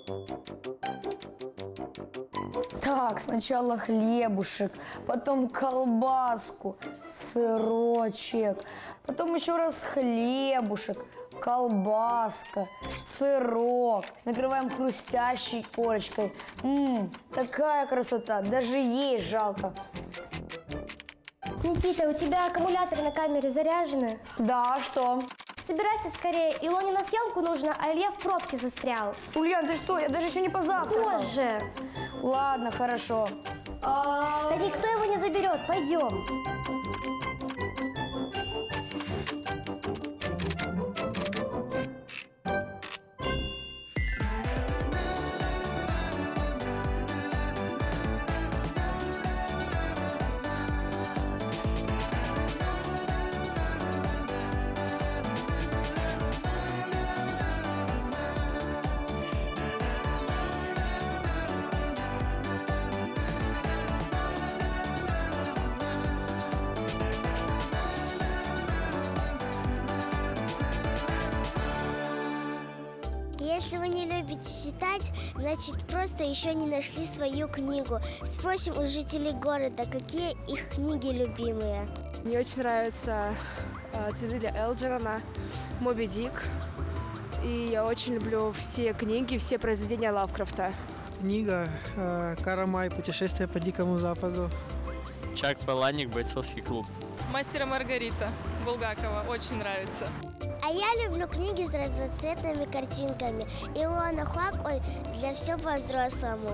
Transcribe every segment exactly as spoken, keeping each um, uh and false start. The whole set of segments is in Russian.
Так, сначала хлебушек, потом колбаску, сырочек, потом еще раз хлебушек, колбаска, сырок. Накрываем хрустящей корочкой. Ммм, такая красота, даже есть жалко. Никита, у тебя аккумуляторы на камере заряжены? Да, что? Собирайся скорее, Илоне на съемку нужно, а Илья в пробке застрял. Ульян, ты что? Я даже еще не позавтракал. Позже. Ладно, хорошо. А... Да никто его не заберет, пойдем. Если вы не любите читать, значит, просто еще не нашли свою книгу. Спросим у жителей города, какие их книги любимые. Мне очень нравится э, Цитадель Элджерона, Моби Дик. И я очень люблю все книги, все произведения Лавкрафта. Книга э, Карамай «Путешествие по Дикому Западу». Чак Паланик «Бойцовский клуб». Мастер и Маргарита Булгакова. Очень нравится. А я люблю книги с разноцветными картинками. Илона Хуак, ой, для всего по-взрослому.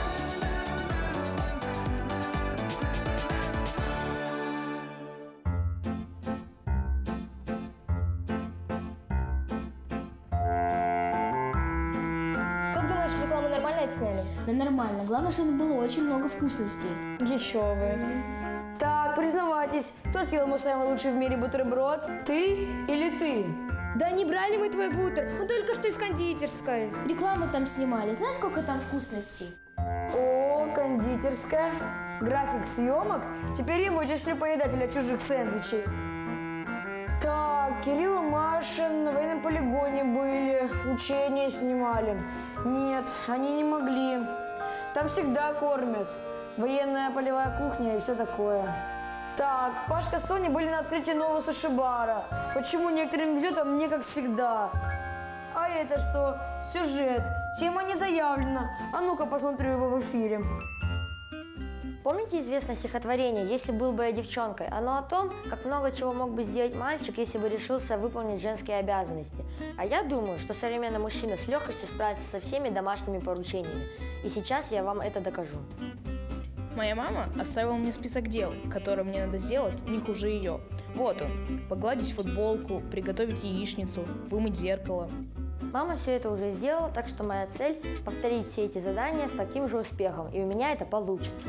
Как думаешь, рекламу нормально отсняли? Да нормально. Главное, чтобы было очень много вкусностей. Еще вы. Так, признавайтесь, кто съел мой самый лучший в мире бутерброд? Ты или ты? Да не брали мы твой бутер, мы только что из кондитерской. Рекламу там снимали, знаешь, сколько там вкусностей? О, кондитерская. График съемок. Теперь я вычислю поедателя чужих сэндвичей. Так, Кирилл и Маша на военном полигоне были, учения снимали. Нет, они не могли. Там всегда кормят. Военная полевая кухня и все такое. Так, Пашка с Соней были на открытии нового суши-бара. Почему некоторым везет, а мне как всегда? А это что? Сюжет. Тема не заявлена. А ну-ка посмотрю его в эфире. Помните известное стихотворение «Если был бы я девчонкой»? Оно о том, как много чего мог бы сделать мальчик, если бы решился выполнить женские обязанности. А я думаю, что современный мужчина с легкостью справится со всеми домашними поручениями. И сейчас я вам это докажу. Моя мама оставила мне список дел, которые мне надо сделать не хуже ее. Вот он. Погладить футболку, приготовить яичницу, вымыть зеркало. Мама все это уже сделала, так что моя цель – повторить все эти задания с таким же успехом, и у меня это получится.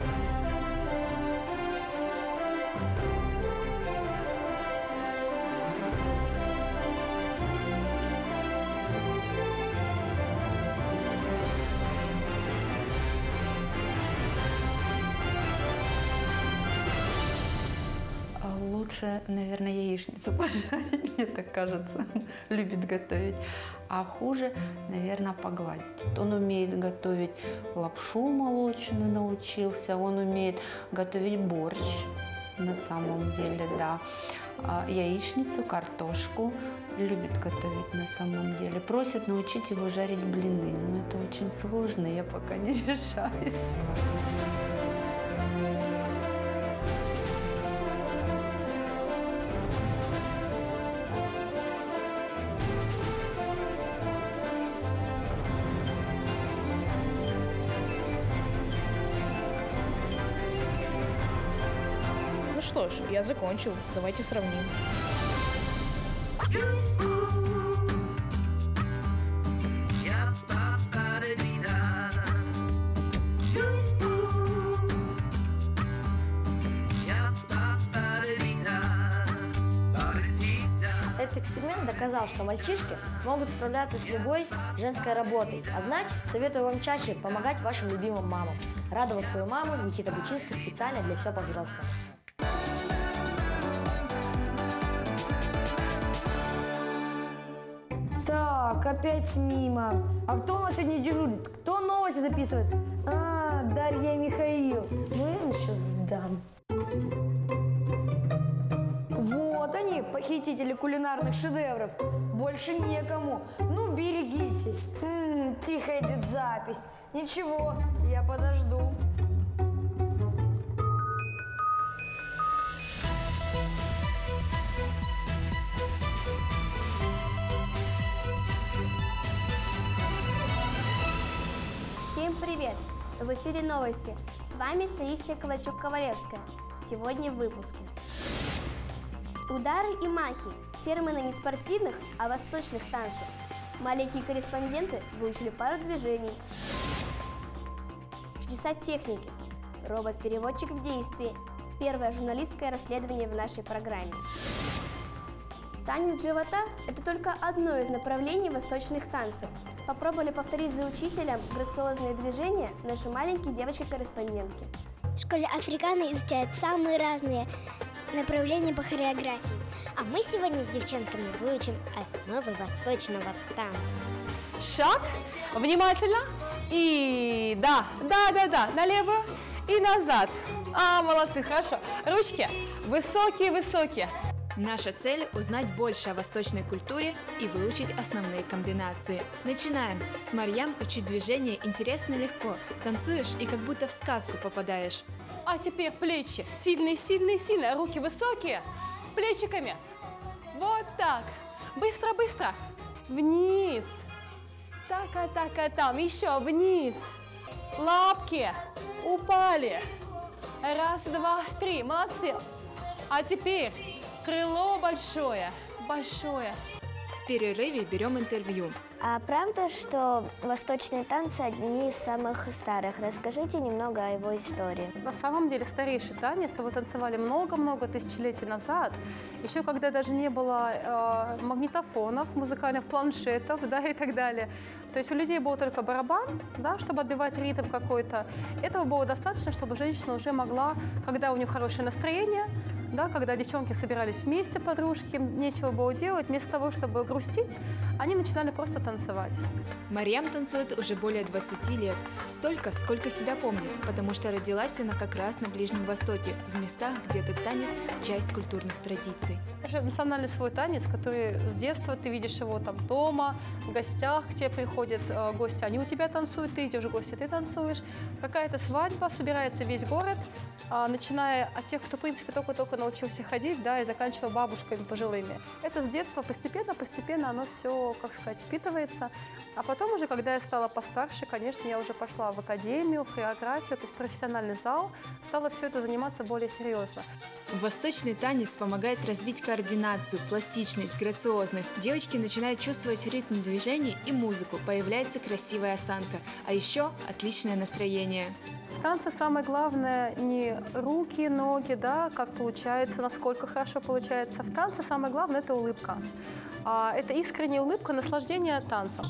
Лучше, наверное, яичницу пожарить, мне так кажется, любит готовить. А хуже, наверное, погладить. Он умеет готовить лапшу молочную, научился, он умеет готовить борщ, на самом деле, да. А яичницу, картошку любит готовить на самом деле. Просит научить его жарить блины, но это очень сложно, я пока не решаюсь. Что ж, я закончил. Давайте сравним. Этот эксперимент доказал, что мальчишки могут справляться с любой женской работой. А значит, советую вам чаще помогать вашим любимым мамам. Радовал свою маму Никита Бучинский специально для «Все по-взрослому». Так, Так, опять мимо. А кто у нас сегодня дежурит? Кто новости записывает? А, Дарья и Михаил. Ну, я им сейчас дам. Вот они, похитители кулинарных шедевров. Больше некому. Ну, берегитесь. М-м, тихо идет запись. Ничего, я подожду. Всем привет! В эфире новости. С вами Таисия Ковальчук-Ковалевская. Сегодня в выпуске. Удары и махи. Термины не спортивных, а восточных танцев. Маленькие корреспонденты выучили пару движений. Чудеса техники. Робот-переводчик в действии. Первое журналистское расследование в нашей программе. Танец живота – это только одно из направлений восточных танцев. Попробовали повторить за учителем грациозные движения наши маленькие девочки-корреспондентки. В школе Африканы изучают самые разные направления по хореографии. А мы сегодня с девчонками выучим основы восточного танца. Шаг, внимательно, и да, да, да, да, налево и назад. А, молодцы, хорошо. Ручки высокие-высокие. Наша цель – узнать больше о восточной культуре и выучить основные комбинации. Начинаем. С Марьям учить движения интересно и легко. Танцуешь и как будто в сказку попадаешь. А теперь плечи. Сильные, сильные, сильные. Руки высокие. Плечиками. Вот так. Быстро, быстро. Вниз. Так, а так, а там. Еще вниз. Лапки. Упали. Раз, два, три. Молодцы. А теперь крыло большое, большое. В перерыве берем интервью. А правда, что восточные танцы одни из самых старых? Расскажите немного о его истории. На самом деле старейший танец его танцевали много-много тысячелетий назад, еще когда даже не было э, магнитофонов, музыкальных планшетов, да, и так далее. То есть у людей был только барабан, да, чтобы отбивать ритм какой-то. Этого было достаточно, чтобы женщина уже могла, когда у нее хорошее настроение, да, когда девчонки собирались вместе, подружки, нечего было делать, вместо того, чтобы грустить, они начинали просто танцевать. Марьям танцует уже более двадцати лет, столько, сколько себя помнит, потому что родилась она как раз на Ближнем Востоке, в местах, где этот танец – часть культурных традиций. Это же национальный свой танец, который с детства ты видишь его там дома, в гостях, к тебе приходят э, гости, они у тебя танцуют, ты идешь в гости, ты танцуешь. Какая-то свадьба, собирается весь город, э, начиная от тех, кто, в принципе, только-только научился ходить, да, и заканчивая бабушками пожилыми. Это с детства постепенно-постепенно оно все, как сказать, впитывается. А потом уже, когда я стала постарше, конечно, я уже пошла в академию, в хореографию, то есть профессиональный зал, стала все это заниматься более серьезно. Восточный танец помогает развить координацию, пластичность, грациозность. Девочки начинают чувствовать ритм движений и музыку, появляется красивая осанка, а еще отличное настроение. В танце самое главное не руки, ноги, да, как получается, насколько хорошо получается. В танце самое главное – это улыбка. А, это искренняя улыбка, наслаждение танцем.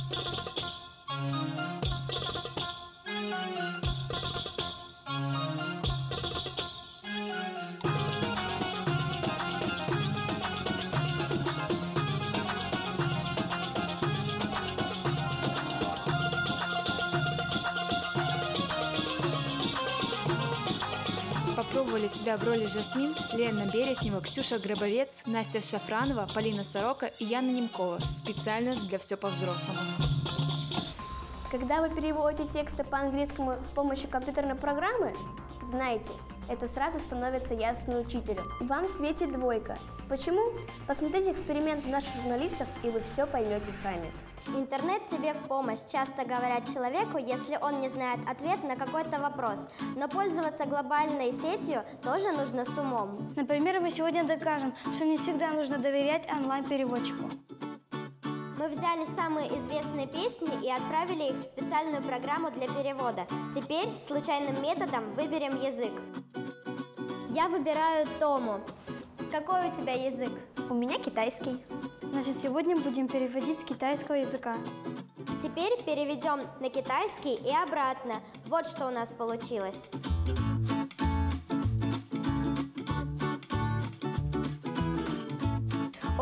Попробовали себя в роли Жасмин Лена Береснева, Ксюша Гробовец, Настя Шафранова, Полина Сорока и Яна Немкова. Специально для «Все по-взрослому». Когда вы переводите тексты по-английскому с помощью компьютерной программы, знайте, это сразу становится ясно учителю. Вам светит двойка. Почему? Посмотрите эксперименты наших журналистов, и вы все поймете сами. Интернет тебе в помощь, часто говорят человеку, если он не знает ответ на какой-то вопрос. Но пользоваться глобальной сетью тоже нужно с умом. Например, мы сегодня докажем, что не всегда нужно доверять онлайн-переводчику. Мы взяли самые известные песни и отправили их в специальную программу для перевода. Теперь случайным методом выберем язык. Я выбираю Тому. Какой у тебя язык? У меня китайский. Значит, сегодня будем переводить с китайского языка. Теперь переведем на китайский и обратно. Вот что у нас получилось.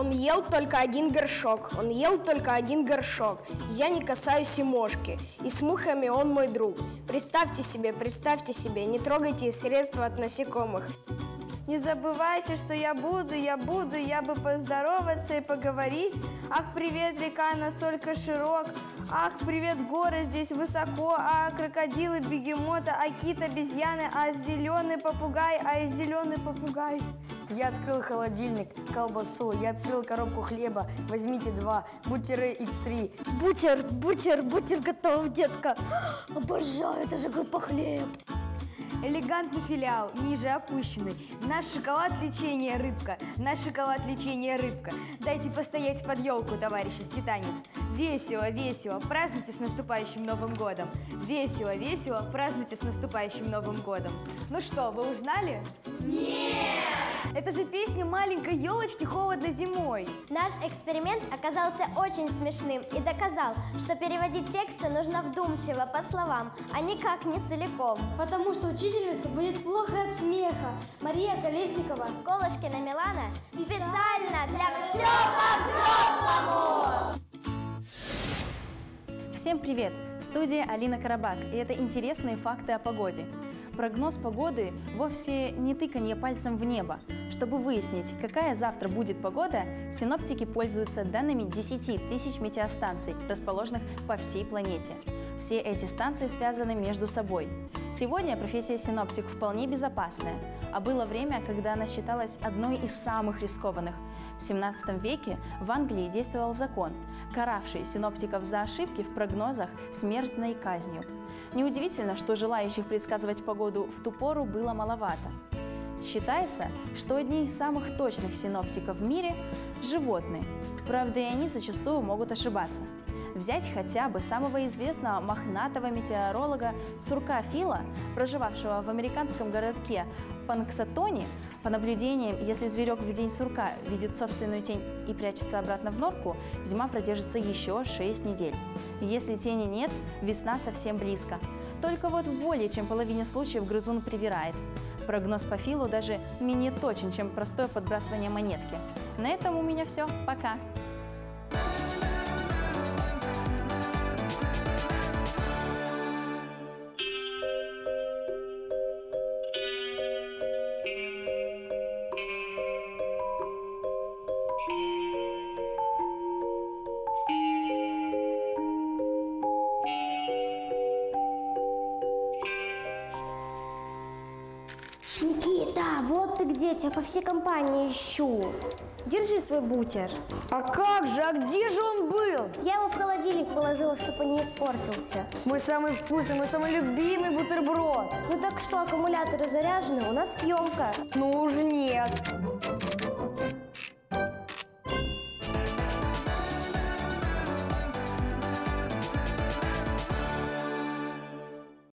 Он ел только один горшок, он ел только один горшок. Я не касаюсь и мошки, и с мухами он мой друг. Представьте себе, представьте себе, не трогайте средства от насекомых. Не забывайте, что я буду, я буду, я бы поздороваться и поговорить. Ах, привет, река настолько широк. Ах, привет, горы здесь высоко. А крокодилы, бегемота, а кит, обезьяны, а зеленый попугай, а зеленый попугай. Я открыл холодильник, колбасу, я открыл коробку хлеба. Возьмите два, бутеры икс три. Бутер, бутер, бутер готов, детка. Обожаю, это же группа хлеб. Элегантный филиал, ниже опущенный. Наш шоколад лечение рыбка, наш шоколад лечение рыбка. Дайте постоять под елку, товарищ скитанец. Весело, весело, празднуйте с наступающим Новым годом. Весело, весело, празднуйте с наступающим Новым годом. Ну что, вы узнали? Нет! Это же песня маленькой елочки «Холодно зимой». Наш эксперимент оказался очень смешным и доказал, что переводить тексты нужно вдумчиво по словам, а никак не целиком. Потому что учительница будет плохо от смеха. Мария Колесникова. Колышкина Милана. Специально для «Все по-взрослому». Всем привет! В студии Алина Карабак, и это интересные факты о погоде. Прогноз погоды вовсе не тыканье пальцем в небо. Чтобы выяснить, какая завтра будет погода, синоптики пользуются данными десяти тысяч метеостанций, расположенных по всей планете. Все эти станции связаны между собой. Сегодня профессия синоптик вполне безопасная, а было время, когда она считалась одной из самых рискованных. В семнадцатом веке в Англии действовал закон, каравший синоптиков за ошибки в прогнозах смертной казнью. Неудивительно, что желающих предсказывать погоду в ту пору было маловато. Считается, что одни из самых точных синоптиков в мире – животные. Правда, и они зачастую могут ошибаться. Взять хотя бы самого известного мохнатого метеоролога сурка Фила, проживавшего в американском городке Панксатоне. По наблюдениям, если зверек в день сурка видит собственную тень и прячется обратно в норку, зима продержится еще шесть недель. Если тени нет, весна совсем близко. Только вот в более чем половине случаев грызун привирает. Прогноз по Филу даже менее точен, чем простое подбрасывание монетки. На этом у меня все. Пока! Никита, вот ты где, тебя по всей компании ищу. Держи свой бутер. А как же, а где же он был? Я его в холодильник положила, чтобы он не испортился. Мой самый вкусный, мой самый любимый бутерброд. Ну так что, аккумуляторы заряжены, у нас съемка. Ну уж нет.